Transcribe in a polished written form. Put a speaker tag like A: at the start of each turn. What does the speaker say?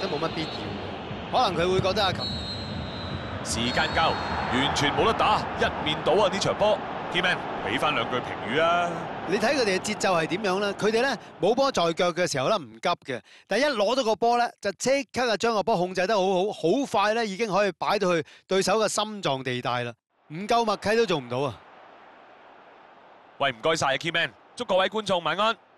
A: 都冇乜必要，可能佢會覺得阿琴
B: 時間夠，完全冇得打，一面倒啊！呢場波 ，Keyman 俾翻兩句評語啊！
A: 你睇佢哋嘅節奏係點樣咧？佢哋咧冇波在腳嘅時候咧唔急嘅，但係一攞到個波咧就即刻啊將個波控制得好好，好快咧已經可以擺到去對手嘅心臟地帶啦，唔夠默契都做唔到啊！
B: 喂，唔該晒啊 ，Keyman，祝各位觀眾晚安。